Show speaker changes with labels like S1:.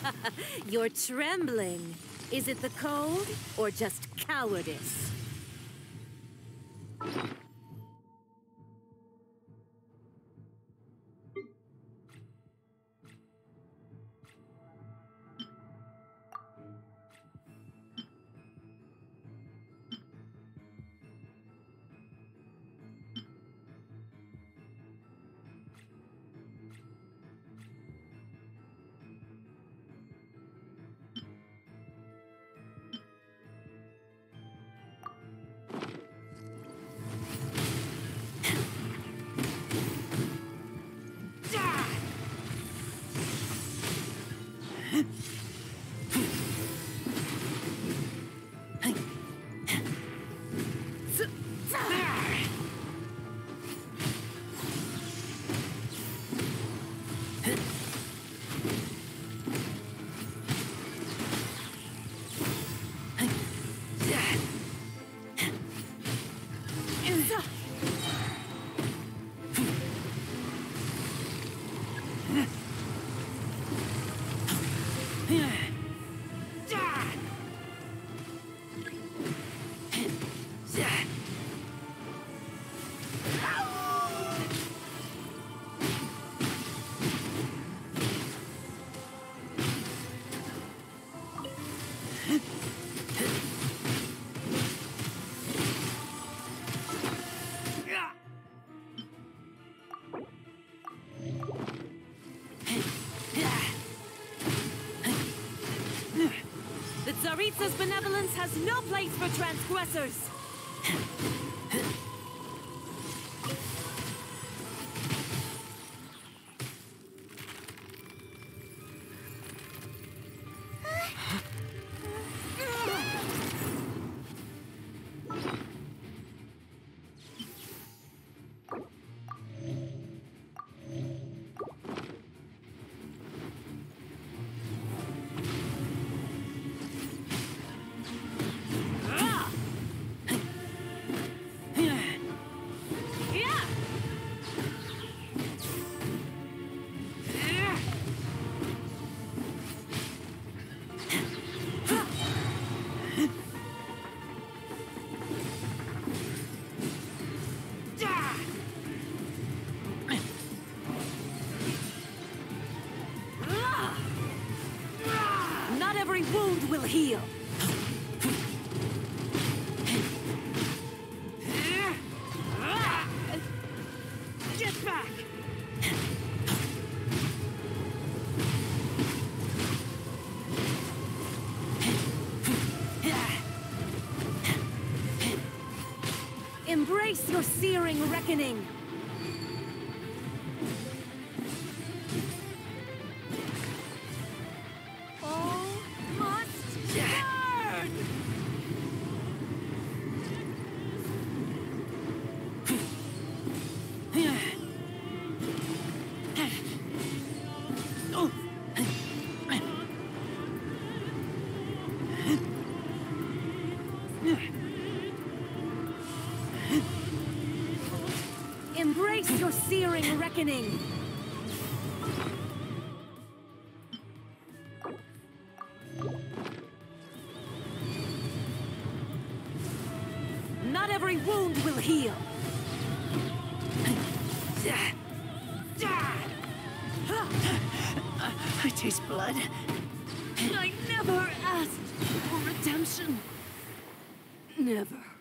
S1: You're trembling. Is it the cold or just cowardice? Tsaritsa's benevolence has no place for transgressors! Every wound will heal. Get back! Embrace your searing reckoning. Embrace your searing reckoning! Not every wound will heal! I taste blood. I never asked for redemption. Never.